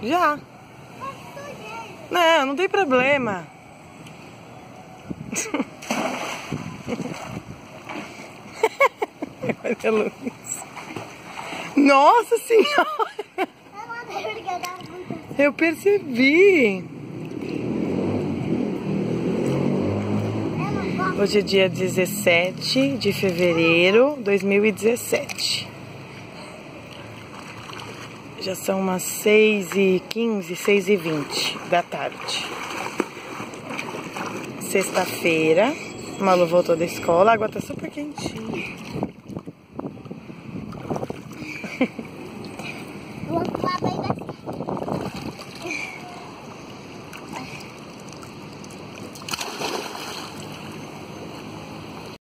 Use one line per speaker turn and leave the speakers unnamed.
Já. Não, não tem problema. Olha a luz. Nossa Senhora! Eu percebi. Hoje é dia 17 de fevereiro de 2017. Já são umas 6h15, 6h20 da tarde. Sexta-feira. Malu voltou da escola, a água tá super quentinha.